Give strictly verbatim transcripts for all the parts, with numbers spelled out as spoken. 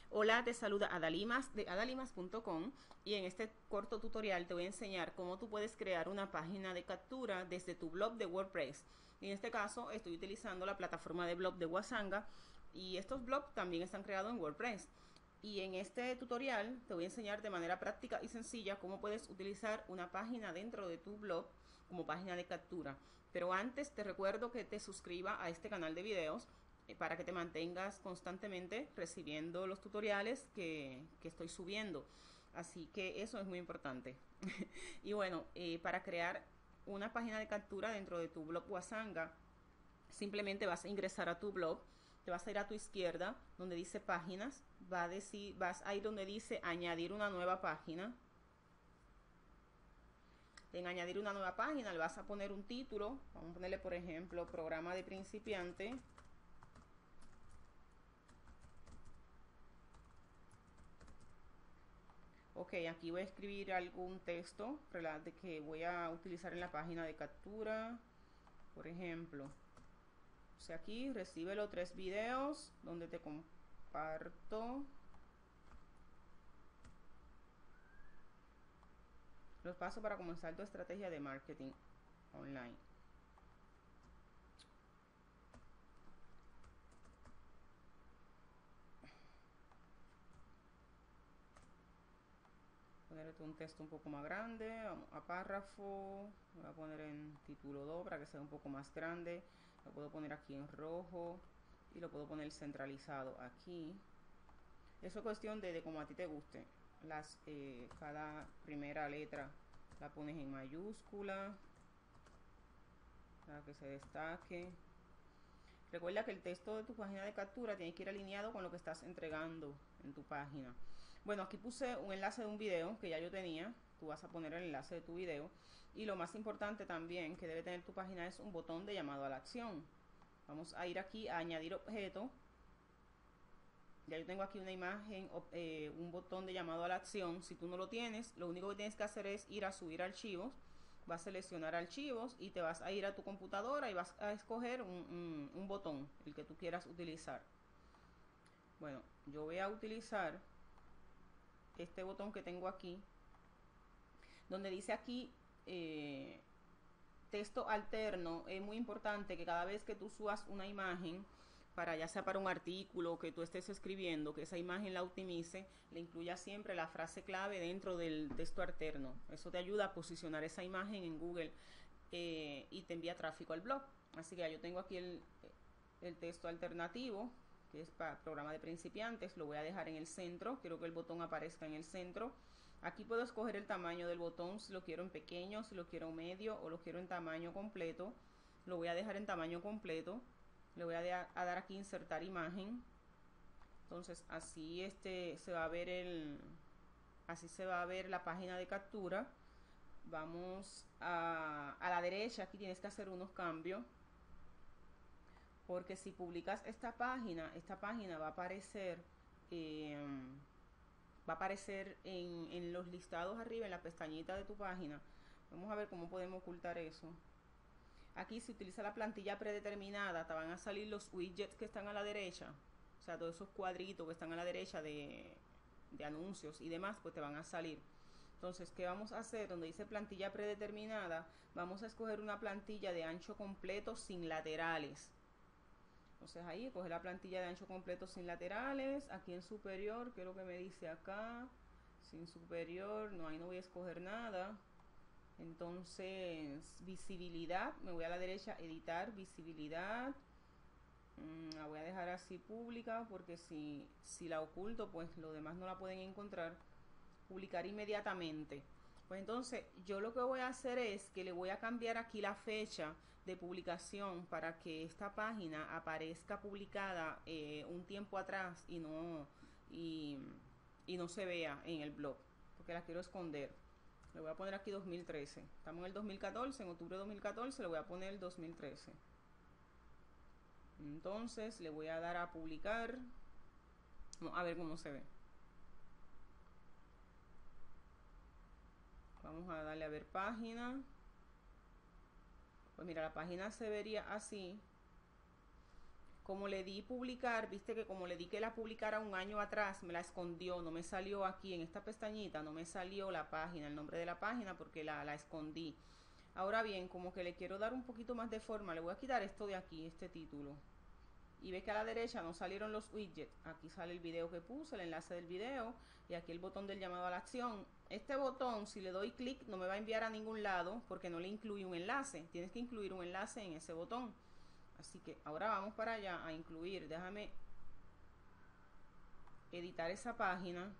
Hola, te saluda Adalimas de adalimas punto com y en este corto tutorial te voy a enseñar cómo tú puedes crear una página de captura desde tu blog de WordPress. En este caso estoy utilizando la plataforma de blog de Wasanga y estos blogs también están creados en WordPress. Y en este tutorial te voy a enseñar de manera práctica y sencilla cómo puedes utilizar una página dentro de tu blog como página de captura. Pero antes te recuerdo que te suscribas a este canal de videos para que te mantengas constantemente recibiendo los tutoriales que, que estoy subiendo. Así que eso es muy importante. Y bueno, eh, para crear una página de captura dentro de tu blog Wasanga, simplemente vas a ingresar a tu blog, te vas a ir a tu izquierda donde dice páginas, va a decir, vas a ir donde dice añadir una nueva página. En añadir una nueva página le vas a poner un título, vamos a ponerle por ejemplo programa de principiante. Ok, aquí voy a escribir algún texto de que voy a utilizar en la página de captura. Por ejemplo, o sea, aquí recibe los tres videos donde te comparto los pasos para comenzar tu estrategia de marketing online. Poner un texto un poco más grande, a párrafo, voy a poner en título dos para que sea un poco más grande, lo puedo poner aquí en rojo y lo puedo poner centralizado aquí. Eso es cuestión de, de cómo a ti te guste. Las, eh, cada primera letra la pones en mayúscula para que se destaque. Recuerda que el texto de tu página de captura tiene que ir alineado con lo que estás entregando en tu página. Bueno, aquí puse un enlace de un video que ya yo tenía. Tú vas a poner el enlace de tu video. Y lo más importante también que debe tener tu página es un botón de llamado a la acción. Vamos a ir aquí a añadir objeto. Ya yo tengo aquí una imagen, eh, un botón de llamado a la acción. Si tú no lo tienes, lo único que tienes que hacer es ir a subir archivos. Vas a seleccionar archivos y te vas a ir a tu computadora y vas a escoger un, un, un botón, el que tú quieras utilizar. Bueno, yo voy a utilizar este botón que tengo aquí, donde dice aquí eh, texto alterno. Es muy importante que cada vez que tú subas una imagen, para ya sea para un artículo que tú estés escribiendo, que esa imagen la optimice, le incluya siempre la frase clave dentro del texto alterno. Eso te ayuda a posicionar esa imagen en Google eh, y te envía tráfico al blog. Así que ya yo tengo aquí el, el texto alternativo, que es para programa de principiantes. Lo voy a dejar en el centro, quiero que el botón aparezca en el centro. Aquí puedo escoger el tamaño del botón, si lo quiero en pequeño, si lo quiero medio o lo quiero en tamaño completo. Lo voy a dejar en tamaño completo. Le voy a, de, a dar aquí insertar imagen. Entonces así este se va a ver el así se va a ver la página de captura. Vamos a, a la derecha, aquí tienes que hacer unos cambios, porque si publicas esta página, esta página va a aparecer eh, va a aparecer en, en los listados arriba, en la pestañita de tu página. Vamos a ver cómo podemos ocultar eso. Aquí si utiliza la plantilla predeterminada, te van a salir los widgets que están a la derecha, o sea, todos esos cuadritos que están a la derecha de, de anuncios y demás, pues te van a salir. Entonces, ¿qué vamos a hacer? Donde dice plantilla predeterminada, vamos a escoger una plantilla de ancho completo sin laterales. Entonces ahí coge la plantilla de ancho completo sin laterales. Aquí en superior, ¿qué es lo que me dice acá? Sin superior, no, ahí no voy a escoger nada. Entonces, visibilidad, me voy a la derecha, editar, visibilidad. Mm, la voy a dejar así pública, porque si, si la oculto, pues los demás no la pueden encontrar. Publicar inmediatamente. Pues entonces yo lo que voy a hacer es que le voy a cambiar aquí la fecha de publicación para que esta página aparezca publicada eh, un tiempo atrás y no y, y no se vea en el blog, porque la quiero esconder. Le voy a poner aquí dos mil trece. Estamos en el dos mil catorce, en octubre de dos mil catorce le voy a poner el dos mil trece. Entonces le voy a dar a publicar. Vamos a ver cómo se ve. Vamos a darle a ver página. Pues mira, la página se vería así, como le di publicar, viste que como le di que la publicara un año atrás, me la escondió, no me salió aquí en esta pestañita, no me salió la página, el nombre de la página porque la, la escondí. Ahora bien, como que le quiero dar un poquito más de forma, le voy a quitar esto de aquí, este título. Y ves que a la derecha no salieron los widgets. Aquí sale el video que puse, el enlace del video, y aquí el botón del llamado a la acción. Este botón, si le doy clic, no me va a enviar a ningún lado porque no le incluye un enlace. Tienes que incluir un enlace en ese botón. Así que ahora vamos para allá a incluir. Déjame editar esa página.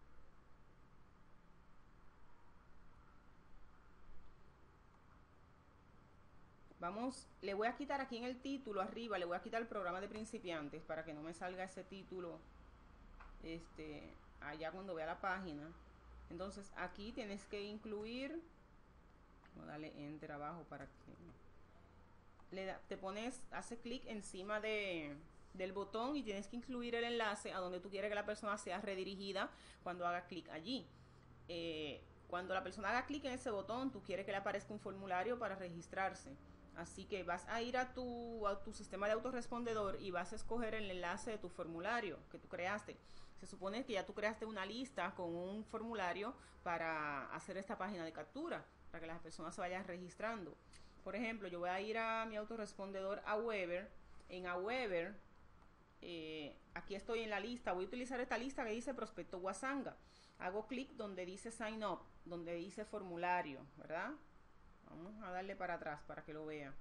Vamos, le voy a quitar aquí en el título arriba, le voy a quitar el programa de principiantes para que no me salga ese título este, allá cuando vea la página. Entonces aquí tienes que incluir, vamos a darle enter abajo para que le da, te pones, hace clic encima de, del botón y tienes que incluir el enlace a donde tú quieres que la persona sea redirigida cuando haga clic allí. Eh, cuando la persona haga clic en ese botón, tú quieres que le aparezca un formulario para registrarse. Así que vas a ir a tu, a tu sistema de autorrespondedor y vas a escoger el enlace de tu formulario que tú creaste. Se supone que ya tú creaste una lista con un formulario para hacer esta página de captura, para que las personas se vayan registrando. Por ejemplo, yo voy a ir a mi autorrespondedor Aweber. En Aweber, eh, aquí estoy en la lista. Voy a utilizar esta lista que dice Prospecto Guasanga. Hago clic donde dice Sign Up, donde dice formulario, ¿verdad? Vamos a darle para atrás para que lo vea.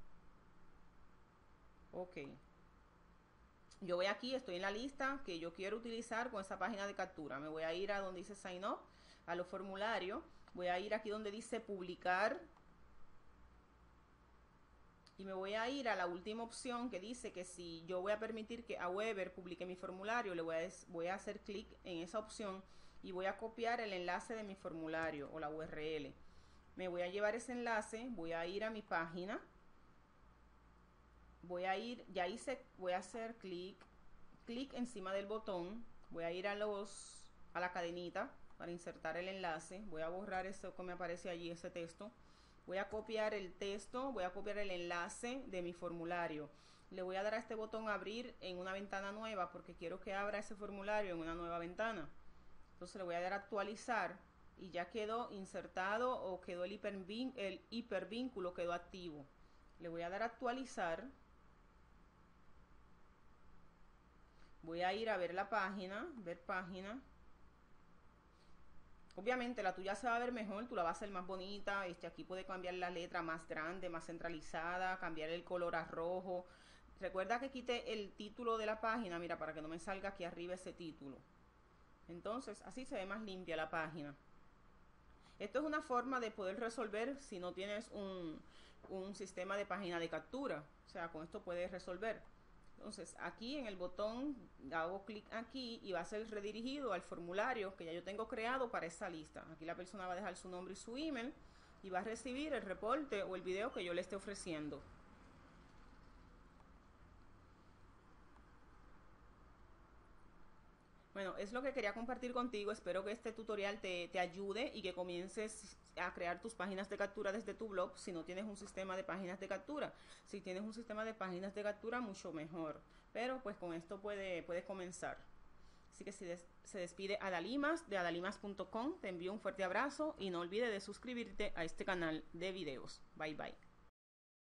Ok. Yo voy aquí, estoy en la lista que yo quiero utilizar con esa página de captura. Me voy a ir a donde dice Sign Up, a los formularios. Voy a ir aquí donde dice Publicar. Y me voy a ir a la última opción que dice que si yo voy a permitir que Aweber publique mi formulario, le voy a, voy a hacer clic en esa opción y voy a copiar el enlace de mi formulario o la U R L. Me voy a llevar ese enlace, voy a ir a mi página, voy a ir, ya hice, voy a hacer clic, clic encima del botón, voy a ir a los, a la cadenita para insertar el enlace, voy a borrar eso que me aparece allí, ese texto, voy a copiar el texto, voy a copiar el enlace de mi formulario, le voy a dar a este botón abrir en una ventana nueva porque quiero que abra ese formulario en una nueva ventana. Entonces le voy a dar a actualizar y ya quedó insertado o quedó el, hipervin el hipervínculo quedó activo. Le voy a dar a actualizar. Voy a ir a ver la página, ver página. Obviamente la tuya se va a ver mejor, tú la vas a hacer más bonita. Este, aquí puede cambiar la letra más grande, más centralizada, cambiar el color a rojo. Recuerda que quité el título de la página, mira, para que no me salga aquí arriba ese título. Entonces así se ve más limpia la página. Esto es una forma de poder resolver si no tienes un, un sistema de página de captura. O sea, con esto puedes resolver. Entonces, aquí en el botón hago clic aquí y va a ser redirigido al formulario que ya yo tengo creado para esa lista. Aquí la persona va a dejar su nombre y su email y va a recibir el reporte o el video que yo le esté ofreciendo. Bueno, es lo que quería compartir contigo. Espero que este tutorial te, te ayude y que comiences a crear tus páginas de captura desde tu blog si no tienes un sistema de páginas de captura. Si tienes un sistema de páginas de captura, mucho mejor. Pero pues con esto puede, puedes comenzar. Así que si des, se despide Adalimas de adalimas punto com. Te envío un fuerte abrazo y no olvides de suscribirte a este canal de videos. Bye bye.